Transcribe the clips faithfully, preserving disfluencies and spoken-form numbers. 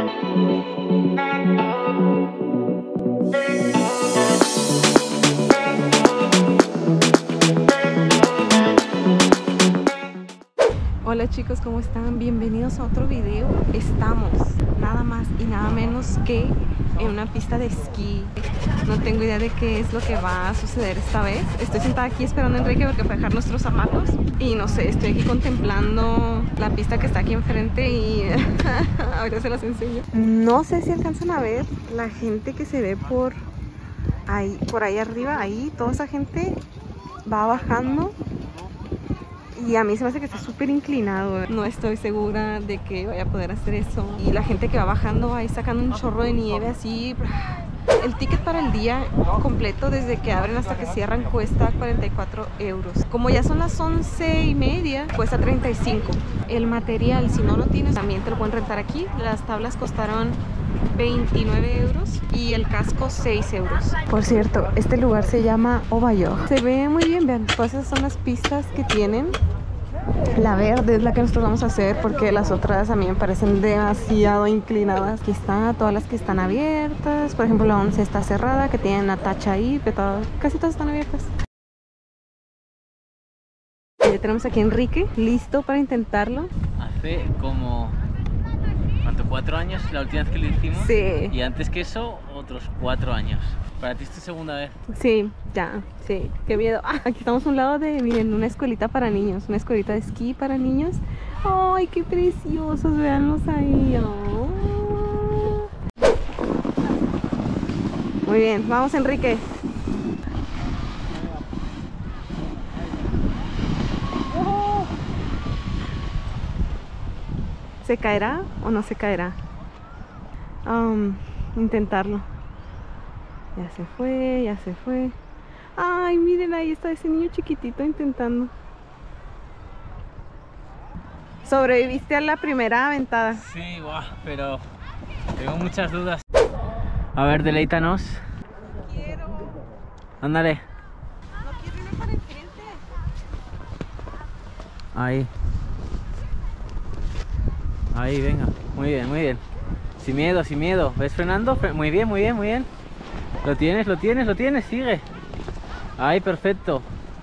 Hola chicos, ¿cómo están? Bienvenidos a otro video. Estamos nada más y nada menos que en una pista de esquí. No tengo idea de qué es lo que va a suceder esta vez. Estoy sentada aquí esperando a Enrique porque fue a dejar nuestros zapatos. Y no sé, estoy aquí contemplando la pista que está aquí enfrente y ahorita se las enseño. No sé si alcanzan a ver la gente que se ve por ahí, por ahí arriba. Ahí, toda esa gente va bajando. Y a mí se me hace que está súper inclinado. No estoy segura de que vaya a poder hacer eso. Y la gente que va bajando ahí sacando un chorro de nieve así. El ticket para el día completo desde que abren hasta que cierran cuesta cuarenta y cuatro euros. Como ya son las once y media, cuesta treinta y cinco. El material, si no lo tienes, también te lo pueden rentar aquí. Las tablas costaron veintinueve euros y el casco seis euros. Por cierto, este lugar se llama Ovayo. Se ve muy bien, vean, todas esas son las pistas que tienen. La verde es la que nosotros vamos a hacer porque las otras a mí me parecen demasiado inclinadas. Aquí está, todas las que están abiertas. Por ejemplo, la once está cerrada, que tienen una tacha ahí, pero todas, casi todas están abiertas. Y ya tenemos aquí a Enrique, listo para intentarlo. Hace como... ¿cuánto? ¿Cuatro años la última vez que lo hicimos? Sí. Y antes que eso, otros cuatro años. ¿Para ti es tu segunda vez? Sí, ya, sí, qué miedo. Ah, aquí estamos a un lado de, miren, una escuelita para niños, una escuelita de esquí para niños. ¡Ay, qué preciosos! Veanlos ahí. Oh. Muy bien, vamos Enrique. ¿Se caerá o no se caerá? Um, intentarlo. Ya se fue, ya se fue. Ay, miren, ahí está ese niño chiquitito intentando. ¿Sobreviviste a la primera aventada? Sí, guau, pero tengo muchas dudas. A ver, deleítanos. Quiero. Ándale. No quiero irme para enfrente. Ahí. Ahí, venga. Muy bien, muy bien. Sin miedo, sin miedo. ¿Ves frenando? Fre- muy bien, muy bien, muy bien. Lo tienes, lo tienes, lo tienes, sigue. Ahí, perfecto.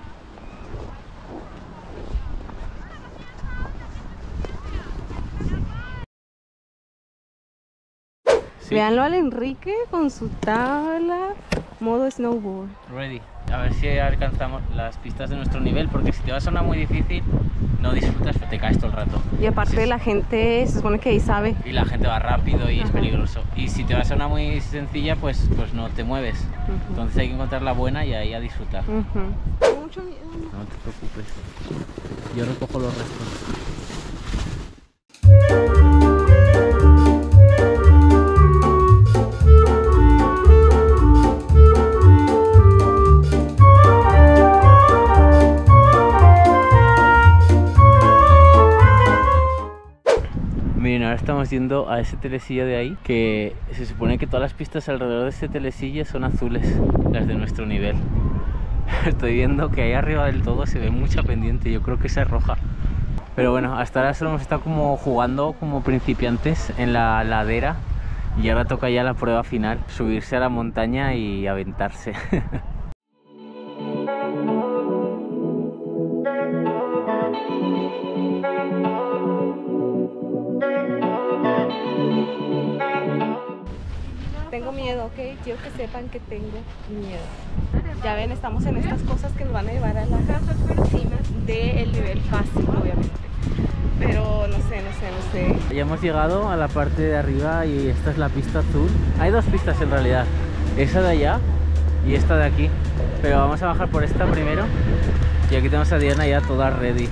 Sí. Véanlo al Enrique con su tabla, modo snowboard. Ready. A ver si alcanzamos las pistas de nuestro nivel, porque si te vas a una muy difícil, no disfrutas, te caes todo el rato. Y aparte Sí. la gente se supone que ahí sabe. Y la gente va rápido y Ajá. es peligroso. Y si te vas a una muy sencilla, pues, pues no te mueves. Uh-huh. Entonces hay que encontrar la buena y ahí a disfrutar. Uh-huh. Tengo mucho miedo. No te preocupes. Yo recojo los restos. Miren, ahora estamos yendo a ese telesilla de ahí, que se supone que todas las pistas alrededor de ese telesilla son azules, las de nuestro nivel. Estoy viendo que ahí arriba del todo se ve mucha pendiente, yo creo que esa es roja. Pero bueno, hasta ahora solo hemos estado como jugando como principiantes en la ladera y ahora toca ya la prueba final, subirse a la montaña y aventarse. Tengo miedo, ¿ok? Quiero que sepan que tengo miedo. Ya ven, estamos en estas cosas que nos van a llevar a la cima del nivel fácil, obviamente. Pero no sé, no sé, no sé. Ya hemos llegado a la parte de arriba y esta es la pista azul. Hay dos pistas en realidad, esa de allá y esta de aquí. Pero vamos a bajar por esta primero y aquí tenemos a Diana ya toda ready.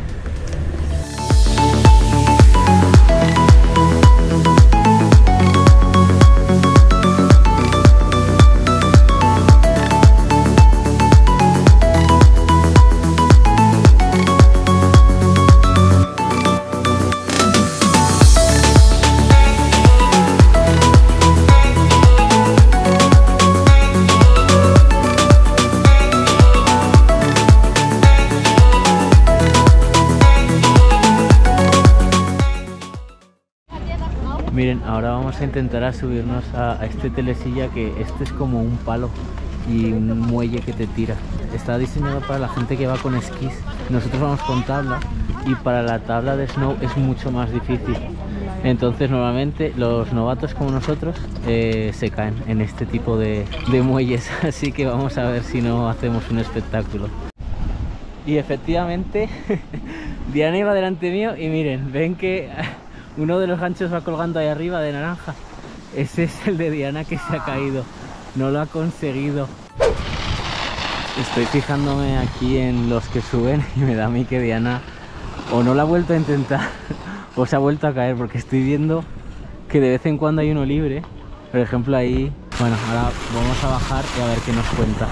Miren, ahora vamos a intentar a subirnos a, a este telesilla, que este es como un palo y un muelle que te tira. Está diseñado para la gente que va con esquís. Nosotros vamos con tabla y para la tabla de snow es mucho más difícil. Entonces normalmente los novatos como nosotros eh, se caen en este tipo de, de muelles. Así que vamos a ver si no hacemos un espectáculo. Y efectivamente Diana iba delante mío y miren, ven que uno de los ganchos va colgando ahí arriba de naranja. Ese es el de Diana, que se ha caído. No lo ha conseguido. Estoy fijándome aquí en los que suben y me da a mí que Diana o no lo ha vuelto a intentar o se ha vuelto a caer, porque estoy viendo que de vez en cuando hay uno libre. Por ejemplo ahí, bueno, ahora vamos a bajar y a ver qué nos cuenta.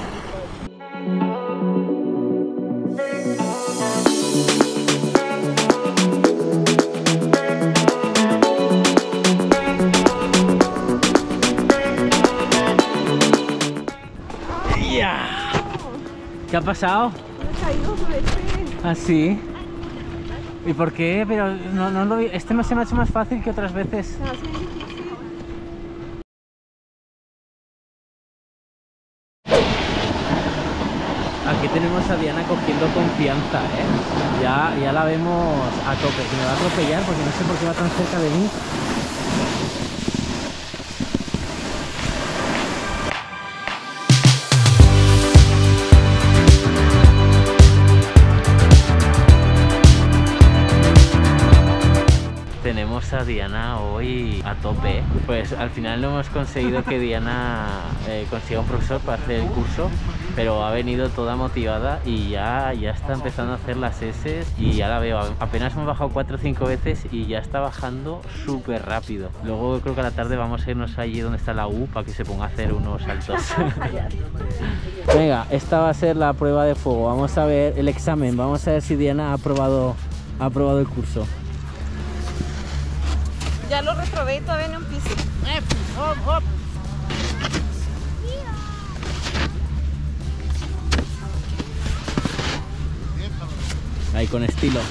¿Qué ha pasado? Me he caído dos veces. ¿Ah, sí? ¿Y por qué? Pero no, no lo vi. Este no se me ha hecho más fácil que otras veces. Se hace difícil. Aquí tenemos a Diana cogiendo confianza, ¿eh? Ya, ya la vemos a tope. Que me va a atropellar porque no sé por qué va tan cerca de mí. Tenemos a Diana hoy a tope. Pues al final no hemos conseguido que Diana eh, consiga un profesor para hacer el curso, pero ha venido toda motivada y ya, ya está empezando a hacer las S y ya la veo. Apenas hemos bajado cuatro o cinco veces y ya está bajando súper rápido. Luego creo que a la tarde vamos a irnos allí donde está la U para que se ponga a hacer unos saltos. Venga, esta va a ser la prueba de fuego. Vamos a ver el examen. Vamos a ver si Diana ha aprobado, ha aprobado el curso. Ya lo reprobé y todavía no empiezo. Eh, hop, hop. Ahí con estilo.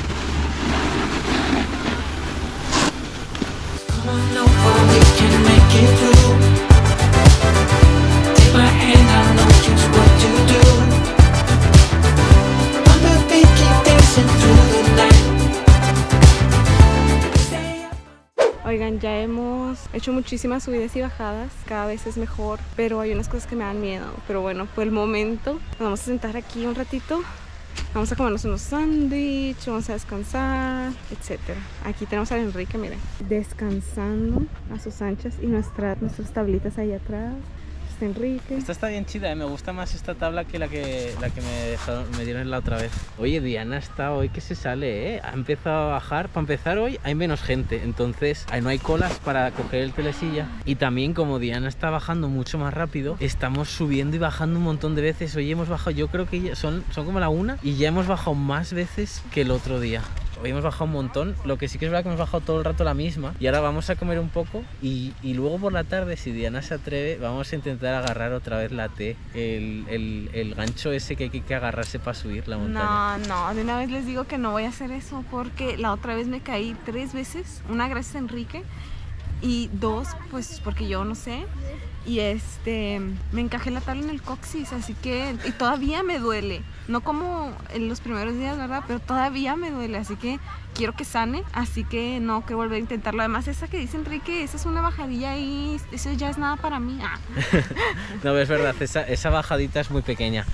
Oigan, ya hemos hecho muchísimas subidas y bajadas, cada vez es mejor, pero hay unas cosas que me dan miedo. Pero bueno, por el momento nos vamos a sentar aquí un ratito, vamos a comernos unos sándwiches, vamos a descansar, etcétera. Aquí tenemos al Enrique, miren, descansando a sus anchas y nuestra, nuestras tablitas ahí atrás. Enrique. Esta está bien chida, ¿eh? Me gusta más esta tabla que la que, la que me, dejaron, me dieron la otra vez. Oye, Diana está hoy que se sale, ¿eh? Ha empezado a bajar. Para empezar hoy hay menos gente, entonces no hay colas para coger el telesilla. Y también como Diana está bajando mucho más rápido, estamos subiendo y bajando un montón de veces. Hoy hemos bajado, yo creo que ya son, son como la una y ya hemos bajado más veces que el otro día. Hoy hemos bajado un montón, lo que sí que es verdad que hemos bajado todo el rato la misma. Y ahora vamos a comer un poco y, y luego por la tarde, si Diana se atreve, vamos a intentar agarrar otra vez la T, el, el, el gancho ese que hay que agarrarse para subir la montaña. No, no, de una vez les digo que no voy a hacer eso porque la otra vez me caí tres veces, una gracias a Enrique y dos pues porque yo no sé. Y este, me encajé la tabla en el coxis, así que, y todavía me duele, no como en los primeros días, ¿verdad? Pero todavía me duele, así que quiero que sane, así que no quiero volver a intentarlo. Además, esa que dice Enrique, esa es una bajadilla y eso ya es nada para mí. Ah. No, es verdad, esa, esa bajadita es muy pequeña.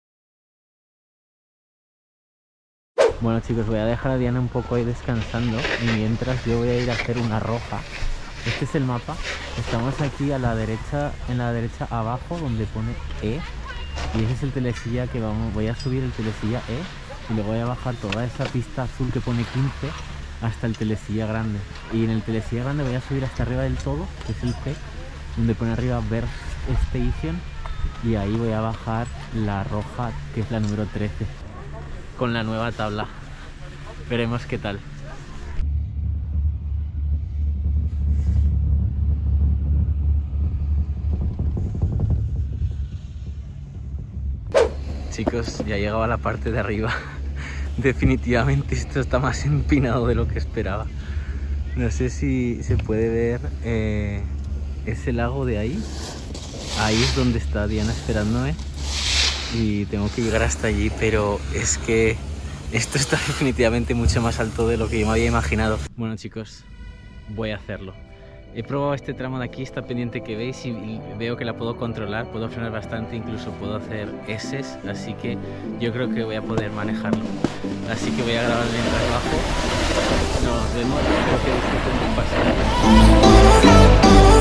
Bueno chicos, voy a dejar a Diana un poco ahí descansando y mientras yo voy a ir a hacer una roja. Este es el mapa, estamos aquí a la derecha, en la derecha abajo donde pone E y ese es el telesilla que vamos, voy a subir el telesilla E y luego voy a bajar toda esa pista azul que pone quince hasta el telesilla grande y en el telesilla grande voy a subir hasta arriba del todo, que es el C, donde pone arriba Verse Station y ahí voy a bajar la roja que es la número trece con la nueva tabla, veremos qué tal. Chicos, ya he llegado a la parte de arriba. Definitivamente esto está más empinado de lo que esperaba. No sé si se puede ver eh, ese lago de ahí. Ahí es donde está Diana esperándome y tengo que llegar hasta allí, pero es que esto está definitivamente mucho más alto de lo que yo me había imaginado. Bueno, chicos, voy a hacerlo. He probado este tramo de aquí, esta pendiente que veis, y veo que la puedo controlar, puedo frenar bastante, incluso puedo hacer eses, así que yo creo que voy a poder manejarlo. Así que voy a grabar mientras bajo. Nos vemos, espero que disfruten un paseo.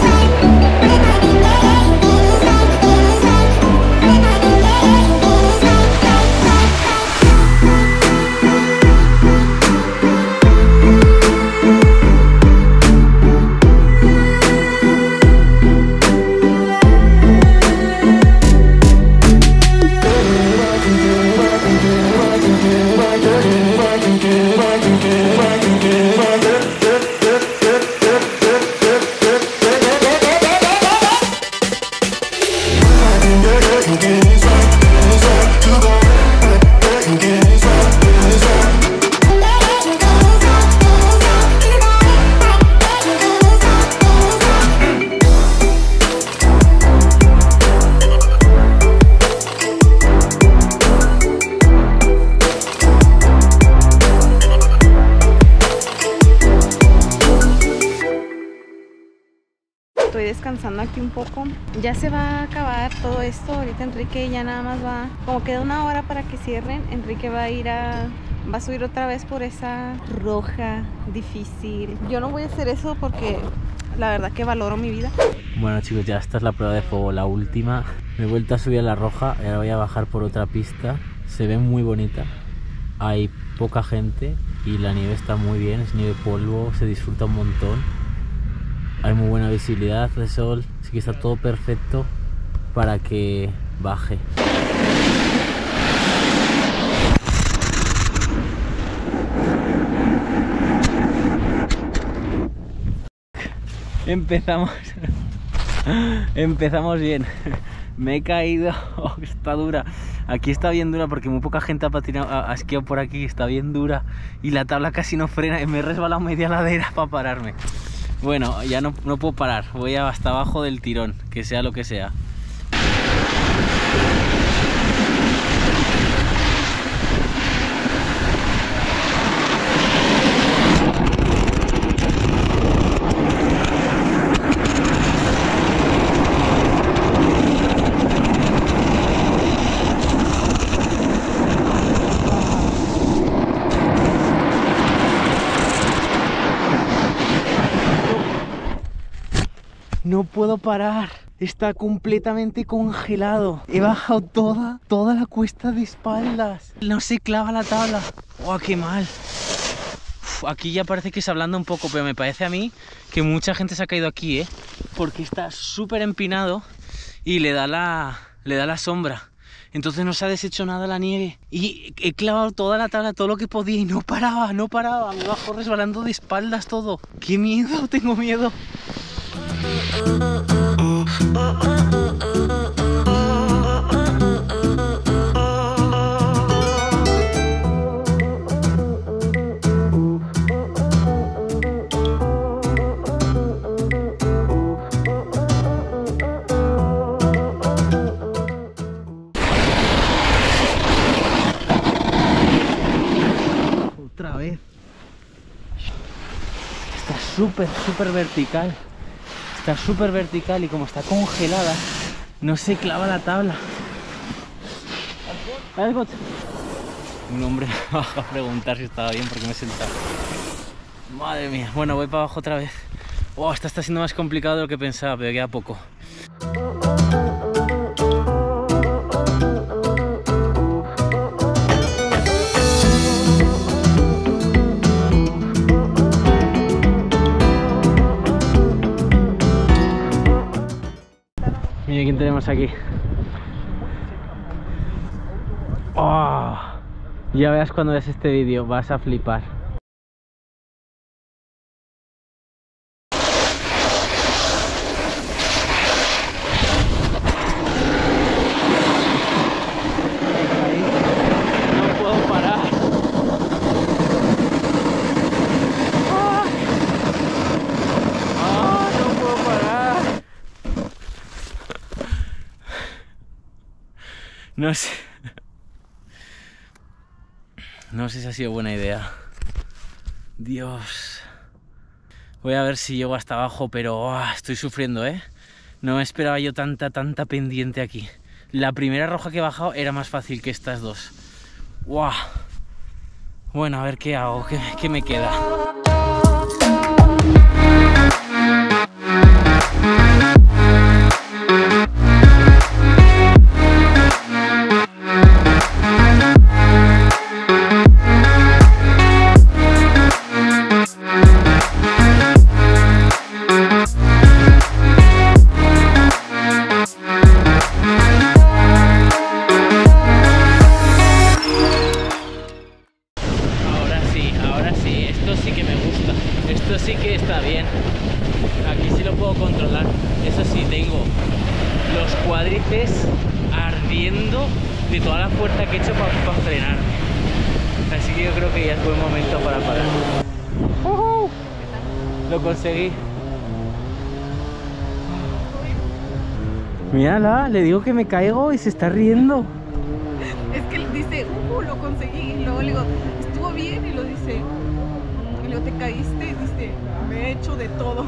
Estoy descansando aquí un poco. Ya se va a acabar todo esto. Ahorita Enrique ya nada más va, como queda una hora para que cierren, Enrique va a ir a, va a subir otra vez por esa roja difícil. Yo no voy a hacer eso porque la verdad que valoro mi vida. Bueno, chicos, ya esta es la prueba de fuego, la última. Me he vuelto a subir a la roja y ahora voy a bajar por otra pista. Se ve muy bonita, hay poca gente y la nieve está muy bien, es nieve polvo, se disfruta un montón. Hay muy buena visibilidad de sol, así que está todo perfecto para que baje. Empezamos Empezamos bien. Me he caído. Oh, está dura. Aquí está bien dura porque muy poca gente ha patinado, ha esquiado por aquí. Está bien dura y la tabla casi no frena. Me he resbalado media ladera para pararme. Bueno, ya no, no puedo parar. Voy hasta abajo del tirón, que sea lo que sea. No puedo parar, está completamente congelado. He bajado toda, toda la cuesta de espaldas. No se clava la tabla. ¡Oh, qué mal! Uf, aquí ya parece que se ablanda un poco, pero me parece a mí que mucha gente se ha caído aquí, ¿eh? Porque está súper empinado y le da la, le da la sombra. Entonces no se ha deshecho nada la nieve. Y he clavado toda la tabla, todo lo que podía y no paraba, no paraba. Me bajo resbalando de espaldas todo. ¡Qué miedo! Tengo miedo. Otra vez. Está súper, súper vertical. Está súper vertical y como está congelada, no se clava la tabla. Un hombre me baja a preguntar si estaba bien porque me he sentado. Madre mía. Bueno, voy para abajo otra vez. Oh, esta está siendo más complicado de lo que pensaba, pero queda poco. Mira quién tenemos aquí. Oh, ya verás cuando veas este vídeo, vas a flipar. No puedo parar. No sé. No sé si ha sido buena idea. Dios. Voy a ver si llego hasta abajo, pero oh, estoy sufriendo, ¿eh? No me esperaba yo tanta, tanta pendiente aquí. La primera roja que he bajado era más fácil que estas dos. ¡Wow! Bueno, a ver qué hago, qué, qué me queda. Esto sí que está bien. Aquí sí lo puedo controlar. Eso sí, tengo los cuádriceps ardiendo de toda la fuerza que he hecho para pa frenar. Así que yo creo que ya es buen momento para parar. ¡Uh-huh! Lo conseguí. Mírala, le digo que me caigo y se está riendo. Es que él dice, uh, lo conseguí. Y luego le digo, estuvo bien. Y lo dice, y luego te caíste. Y dice, me he hecho de todo.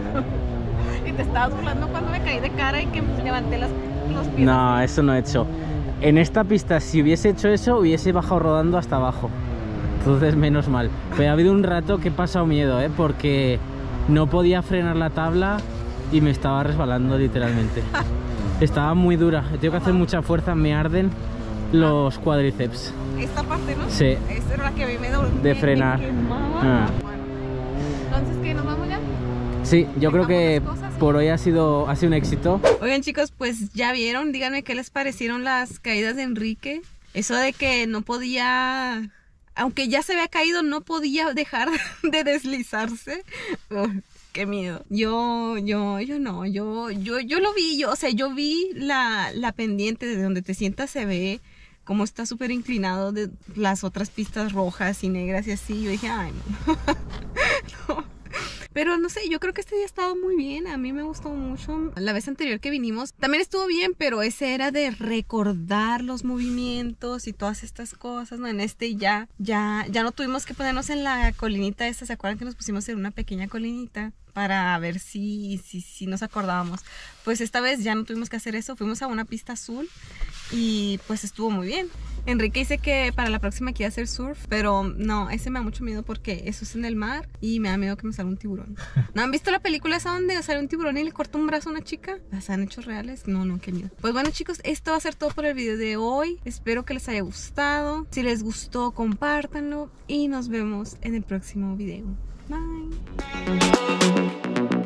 Y te estabas burlando cuando me caí de cara y que levanté las, los pies. No, eso no he hecho. En esta pista, si hubiese hecho eso, hubiese bajado rodando hasta abajo. Entonces, menos mal. Pero ha habido un rato que he pasado miedo, ¿eh? Porque no podía frenar la tabla y me estaba resbalando literalmente. Estaba muy dura. Tengo que hacer mucha fuerza, me arden los cuádriceps. Esta parte, ¿no? Sí. Esta era la que a mí me dolía. De frenar. Ah. Bueno. Entonces, ¿qué? ¿Nos vamos ya? Sí, yo creo que por hoy ha sido, ha sido un éxito. Oigan, chicos, pues ya vieron. Díganme qué les parecieron las caídas de Enrique. Eso de que no podía... Aunque ya se había caído, no podía dejar de deslizarse. Oh, qué miedo. Yo, yo, yo no. Yo, yo, yo lo vi. Yo, o sea, yo vi la, la pendiente de donde te sientas, se ve como está súper inclinado de las otras pistas rojas y negras y así. Yo dije, ay, no. No. Pero no sé, yo creo que este día ha estado muy bien. A mí me gustó mucho. La vez anterior que vinimos también estuvo bien, pero ese era de recordar los movimientos y todas estas cosas, ¿no? En este ya, ya, ya no tuvimos que ponernos en la colinita esta. ¿Se acuerdan que nos pusimos en una pequeña colinita para ver si, si, si nos acordábamos? Pues esta vez ya no tuvimos que hacer eso. Fuimos a una pista azul y pues estuvo muy bien. Enrique dice que para la próxima quiere hacer surf, pero no, ese me da mucho miedo porque eso es en el mar y me da miedo que me salga un tiburón. ¿No han visto la película esa donde sale un tiburón y le corta un brazo a una chica? ¿Las han hecho reales? No, no, qué miedo. Pues bueno, chicos, esto va a ser todo por el video de hoy. Espero que les haya gustado. Si les gustó, compártanlo y nos vemos en el próximo video. Bye.